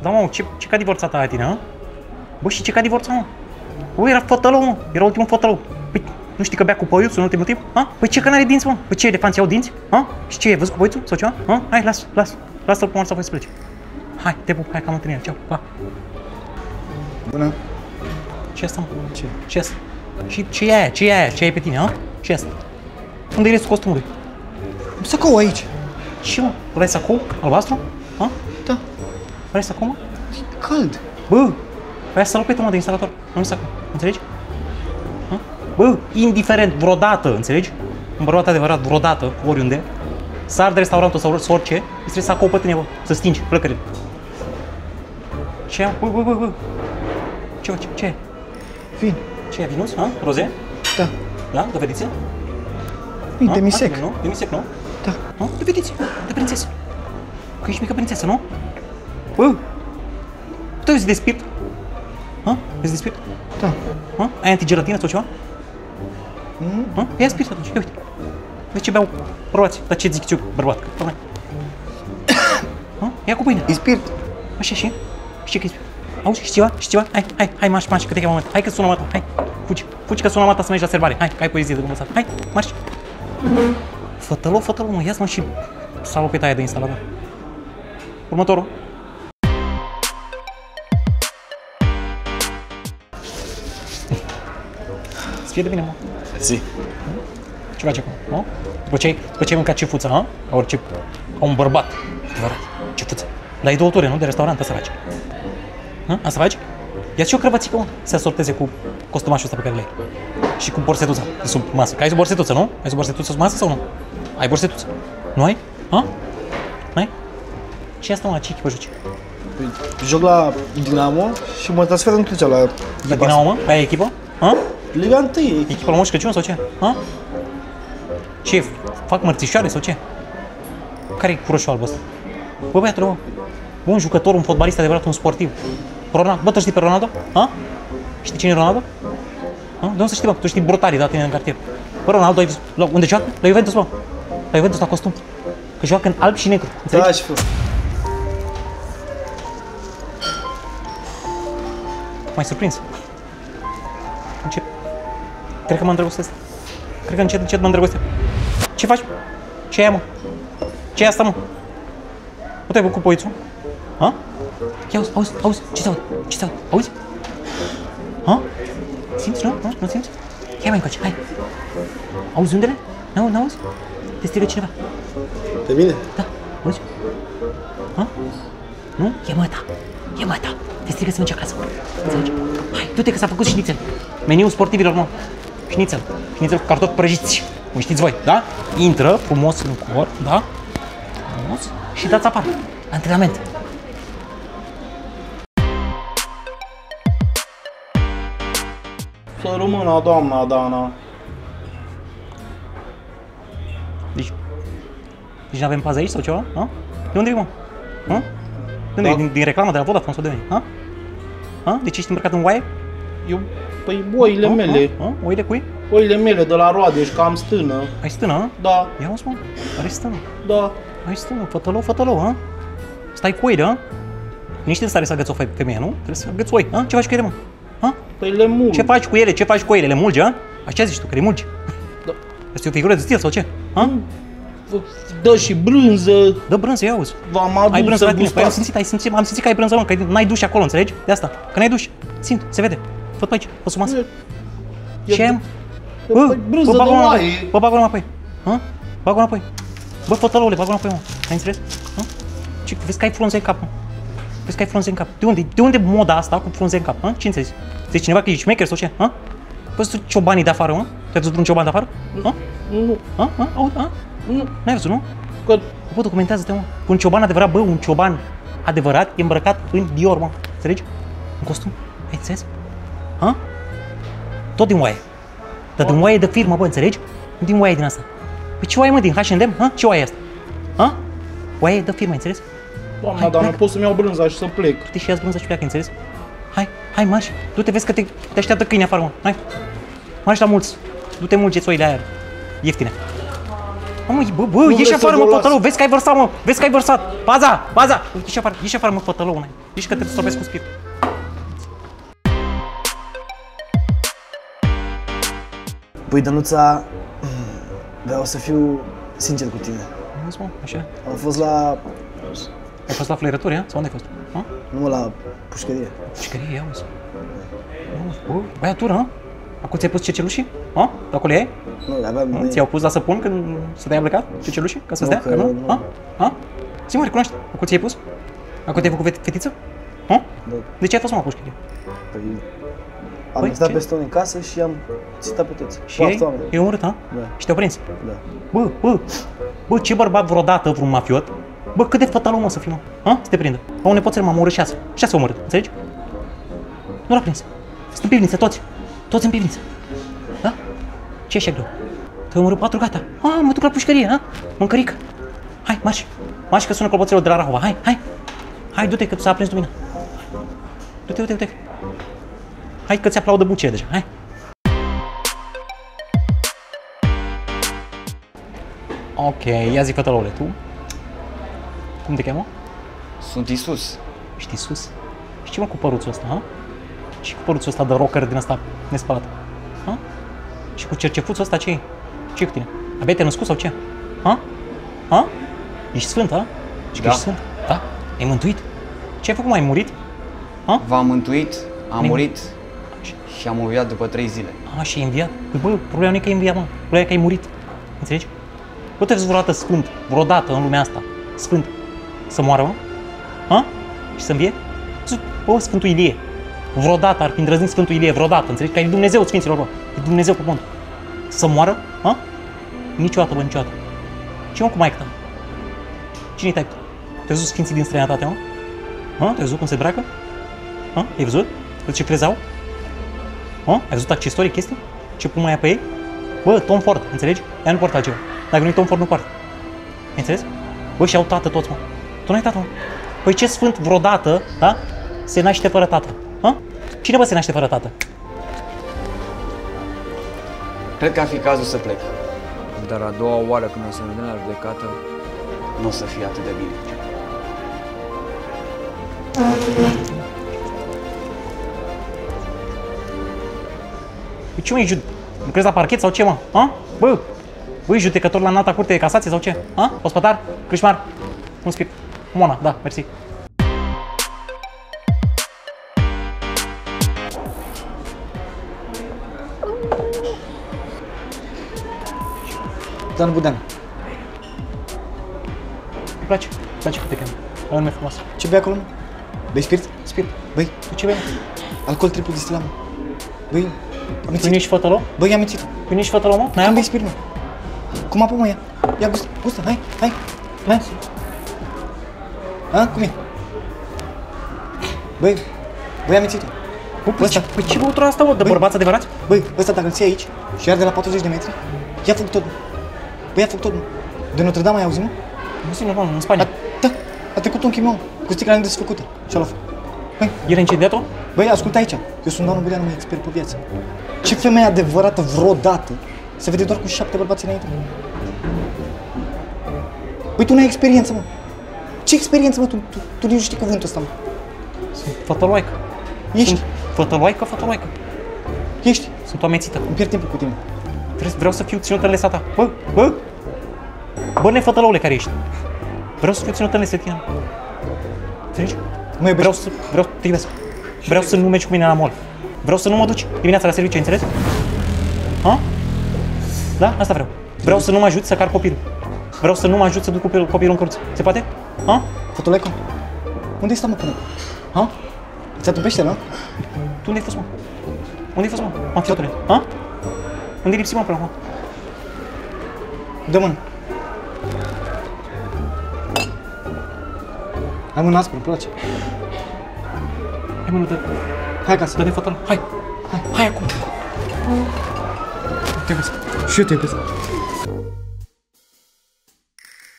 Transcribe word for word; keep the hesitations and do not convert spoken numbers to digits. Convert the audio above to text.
Da, mă, ce, ce ca divorțat aia tine, hă? Bă, și ce ca divorțat, mă? Bă, era fătălău, mă, era ultimul fătălău. Păi, nu știi că bea cu păiuțul în ultimul timp? Ha? Păi ce că n-are dinți, mă? Păi ce, elefanții au dinți? Ha? Și ce, ai văzut cu păiuțul sau ceva? Ha? Hai, las, las, lasă-l pe să voi să plece. Hai, te pup, hai că am întâlnire, ceau, pa. Bună. Ce asta, mă? Ce? Ce asta? Și ce e aia? Ce e aia? Ce ai pe tine, ha? Ce asta? Unde e restul costumului? Sacou aici. Ce, mă? Vrei sacou? Albastru? Ha? Da. Vrei sacou, mă? E cald. Bă, vrei să locuie, mă, de instalator. Nu sacou, înțelegi? Ha? Bă, indiferent, vreodată, înțelegi? Un bărbat adevărat, vreodată, oriunde, să arde restaurantul sau orice, îți trebuie să sacou pe tine, bă, să stingi flăcările. Ce? Bă, bă, bă, bă. Ce, ce, ce? Vin. Ce e, vinuț? Ha? Roze? Da. Da? De fetiță? E demisec. Nu? Demisec, nu? Da. Nu? De fetiță, de prințesă. Că ești mică prințesă, nu? Bă! Tu ai de spirit? Ha? Ești de spirit? Da. Ha? Ai antigelatină sau ceva? Mm. Ha? Ia spirit atunci, ia uite. De ce beau bărbați? Dar ce zic eu, bărbat? Că probleme. Ha? Ia cu pâine. E spirit. Așa și? Și ce că e spirit? Auzi, știi ceva? Știi ceva? Hai, hai, hai, marș, marș, că te cheamă mama. Hai că sună mama. Hai, fugi. Fugi că sună mama să mergi la servare. Hai, că ai poezie de învățat. Hai, marș. Fătălău, fătălău, mă, ia-ți mă și salopeta aia de instalator. Următorul. Să fie de bine, mă. Zi. Ce faci acum, nu? După ce ai, după ce ai mâncat cefuță, ha? Ca orice, ca un bărbat. Adevărat, cefuță. Dar ai două ture, nu? De restaurant, asta faci. Ha? Asta faci? Ia-ți și o crăvățică, mă, să se asorteze cu costumașul ăsta pe care l-ai. Și cu borsetuța de sub masă. Că ai sub borsetuță, nu? Ai sub borsetuță sub masă sau nu? Ai borsetuță? Nu ai? Ha? N-ai? Ce asta, mă, ce echipă joci? Păi, joc la Dinamo și mă transfer în Turcia la... La Dinamo, mă? Ai echipă? Ha? Liga unu. Echipă la Moș Crăciun sau ce? Ha? Ce? Fac mărțișoare sau ce? Care-i cu roșu albă ăsta? Bă, băiatule, bă. Bă, un jucător, un fotbalist adevărat, un sportiv. Ronaldo. Bă, tu știi pe Ronaldo? Ha? Știi cine e Ronaldo? Ha? De unde să știi, bă? Tu știi brutarii, da, tine în cartier. Bă, Ronaldo, ai văzut? La, unde joacă? La Juventus, bă. La Juventus, la costum. Că joacă în alb și negru. Înțelegi? Da, și fă. M-ai surprins. Încet. Cred că mă îndrăgostesc. Cred că încet, încet mă îndrăgostesc. Ce faci? Ce e aia, mă? Ce e asta, mă? Nu te-ai făcut poițul? Ha? Ia auzi, auzi, auzi, ce se aude? Ce se aude? Auzi? Ha? Simți, nu? Nu, nu simți? Ia mai încoace, hai. Auzi undele? Nu, nu auzi? Te strigă cineva. Pe mine? Da, auzi? Ha? Nu? E măta. E măta. Te strigă să mergi acasă. Înțelegi? Hai, du-te că s-a făcut șnițel. Meniul sportivilor, mă. Șnițel. Șnițel cu cartofi prăjiți. Cum știți voi, da? Intră frumos în cor, da? Frumos. Și dați afară. Antrenament. Să rămână, doamna Dana. Deci, deci nu avem pază aici sau ceva? Ha? De unde e, mă? Ha? De unde da. e? Din, din reclamă de la Vodafone sau de unde e? Ha? Ha? Deci ești îmbrăcat în oaie? Eu, păi, oile Ha? mele. Ha? Ha? Oile cui? Oile mele de la Roadeș, că am stână. Ai stână, ha? Da, Ia uzi, mă, are stână. da. Ai stână, fătălău, fătălău, ha? Stai cu oile, ha? Nu ești în stare să agăți o femeie, nu? Trebuie să agăți oi, ha? Ce faci cu ele, mă? Ha? Păi le mulg. Ce faci cu ele? Ce faci cu ele? Le mulgi, ha? Așa zici tu, că le mulgi. Da. Asta e o figură de stil sau ce? Ha? Dă și brânză. Dă brânză, ia uzi. V-am adus Ai brânză să la tine, păi am gustați. simțit, ai simțit, am simțit că ai brânză, mă, că n-ai duș acolo, înțelegi? De asta, că n-ai duș. Simt, se vede. Fă-t pe aici, fă sub masă. E- Ce? e- Bă, păi, brânză bă, de bagă-o înapoi. oaie. Bă, bagă-o înapoi. Ha? Bagă-o înapoi. Bă, fătălăule, bagă-o înapoi, mă. Ai înțeles? Ha? Ce, vezi că ai frunze în cap, mă. Vezi că ai frunze în cap. De unde, de unde moda asta cu frunze în cap? Ha? Ce înțelegi? Zici cineva că ești șmecher sau ce? Ha? Văzut tu ciobanii de afară, mă? Tu ai văzut un cioban de afară? Ha? Nu, Ha? Ha? Auzi? Ha? nu, N-ai văzut, nu? că Bă, documentează-te, mă. Un cioban adevărat, bă, un cioban adevărat e îmbrăcat în Dior, mă. Înțelegi? În costum. Ai înțeles? Ha? Tot din oaie. Dar din oaie de firmă, bă, înțelegi? Nu din oaie din asta. Păi ce oaie, mă, din H and M? Ha? Ce oaie e asta? Ha? Oaie de firmă, înțeles? doamna, Hai, dar nu pleacă. pot să-mi iau brânza și să plec. Du-te și ia-ți brânză și pleacă, înțeles? Hai, hai, marș. Du-te, vezi că te, te așteaptă câine afară, mă. Hai. Marș la mulți. Du-te mulgeți oile aia. Ieftine. Mă, bă, bă, Nu ieși vreți afară, să mă, vă las. fătălău, vezi că ai vărsat, mă, vezi că ai vărsat. Baza, baza, ieși afară, ieși afară, mă, fătălău, n-ai. Ieși că te stropesc cu spiritul. Păi, Dănuța, vreau să fiu sincer cu tine. Nu, mă, așa. Am fost la... Ai fost la flăierături, a? Sau unde ai fost? Ha? Nu mă, la pușcărie. Pușcărie, ia uzi. Bă, băiatură, ha? Acum ți-ai pus cecelușii? Ha? De acolo ai? Nu, aveam... Ha? Ți-au pus la săpun când să te-ai plecat cecelușii? Ca să Nu, stea? că Că nu? nu. Ha? Ha? Zi, mă, recunoaște. Acum ți-ai pus? Acum te-ai făcut fetiță? Ha? Da. De ce ai fost, mă, la pușcărie? Păi, am Păi, stat ce? peste unii în casă și am țitat pe toți. Și Foarte ei? oameni. E urât, ha? Da, Și te-au prins? da. Bă, bă, bă, ce bărbat vreodată vreun mafiot? Bă, cât de fătalul, mă, să fii, mă? Ha? Să te prindă. Au un nepoțel, m-am omorât șase. Șase omorât, înțelegi? Nu l-a prins. Sunt în pivniță, toți. Toți în pivniță. Da? Ce e așa greu? Te-ai omorât patru, gata. Ah, mă duc la pușcărie, ha? Mâncărică. Hai, marși. Marși că sună clopoțelul de la Rahova. Hai, hai. Hai, du-te că s-a prins lumina. Du-te, du-te, du-te. Hai că ți aplaudă bucile deja. Hai. Ok, ia zi, fătălăule, tu? Cum te cheamă? Sunt Isus. Știi sus? Și ce mă cu păruțul ăsta, ha? Și cu păruțul ăsta de rocker din ăsta nespălat? Ha? Și cu cercefuțul ăsta ce-i? Ce-i cu tine? Abia te-ai născut sau ce? Ha? Ha? Ești sfânt, ha? Și că Da. ești sfânt? Da? Ai mântuit? Ce ai făcut, mai ai murit? V-am mântuit, am Ne- murit Așa. și am înviat după trei zile. A, și ai înviat? Păi bă, problema nu e că ai înviat, mă. Problema e că ai murit. Înțelegi? Nu te vezi vreodată sfânt, vreodată în lumea asta, sfânt, să moară, mă? Ha? Și să învie? Bă, Sfântul Ilie. Vreodată ar fi îndrăznit Sfântul Ilie, vreodată, înțelegi? Că e Dumnezeu Sfinților, bă. E Dumnezeu pe pământ. Să moară? Ha? Niciodată, bă, niciodată. Ce mă cu maică ta? Cine-i taică? Te-ai văzut Sfinții din străinătate, mă? Ha? Te-ai văzut cum se bracă? Ha? Ai văzut? Văzut ce crezau? Ha? Ai văzut accesorii, chestii? Ce pun mai pe ei? Bă, Tom Ford, înțelegi? Ea nu poartă altceva. Dacă nu-i Tom Ford, nu poartă. Ai înțeles? Bă, și au tată toți, mă. Tu n-ai tată, mă. Păi ce sfânt vreodată, da? Se naște fără tată. Ha? Cine, bă, se naște fără tată? Cred că ar fi cazul să plec. Dar a doua oară când o să ne dăm la judecată, Nu o să fie atât de bine. Păi ce, mă, e jud... Lucrezi la parchet sau ce, mă? Ha? Bă, bă, e judecător la înalta curte de casație sau ce? Ha? Ospătar? Crâșmar? Un spirit. Mona, da, mersi. Dan Budean, Îmi place, îmi place cum te cheamă. E un nume frumos. ce bei acolo, mă? Bei spirit? Spirit. Băi, Tu ce bei? alcool triplu distilat, mă. Băi, am Tu nu mințit. ești fătălău? Băi, am mințit. Tu nu ești fătălău, mă? N-ai Cum apă? bei spirit, mă? Cum apă, mă, ia? Ia, gustă, gustă, hai, hai. Hai. Ha? Cum e? Băi, băi, am mințit. Bă, păi Ăsta. ce, păi ce băutură asta, mă? De Băi. bărbați adevărați? Băi, ăsta dacă îl ții aici și arde la patruzeci de metri, ia fug tot, mă. Băi, ia fug tot, mă. De Notre Dame ai auzit, mă? Nu sunt normal, în Spania. A, da, a trecut un chimion cu sticla nedesfăcută și-a luat. Băi, El a incendiat-o? băi, ascultă aici. Eu sunt Dan Budean, mă, expert pe viață. Ce femeie adevărată vreodată se vede doar cu șapte bărbați înainte? Băi, tu n-ai experiență, mă. Ce experiență, mă? Tu, tu, tu nici nu știi cuvântul ăsta, mă. Sunt fătăloaică. Ești, Sunt fătăloaică, fătăloaică. ești. Sunt o amețită. Îmi pierd timpul cu tine. Vreau, vreau să fiu ținut în lesa ta. Bă, bă! Bă, nefătălăule care ești. Vreau să fiu ținut în lesa ta. Înțelegi? Mă iubești? Vreau să, vreau, te iubesc. Vreau să nu mergi cu mine la mall. Vreau să nu mă duci dimineața la serviciu, înțelegi? Ha? Da? Asta vreau. Vreau să nu mă ajut să car copilul. Vreau să nu mă ajut să duc copilul, copilul în căruță. Se poate? Ha? Fătulecu, unde stai, mă, până? Ha? Ți-a tupește, nu? Tu unde ai fost, mă? Unde ai fost, mă? Mafiotule? Ha? Unde ai lipsit, mă, până acum? Dă mână. Ai mână aspră, îmi place. Hai, mă, dă, Hai acasă. dă de fătăl. Hai! Hai, hai acum! Te iubesc. Și eu te iubesc.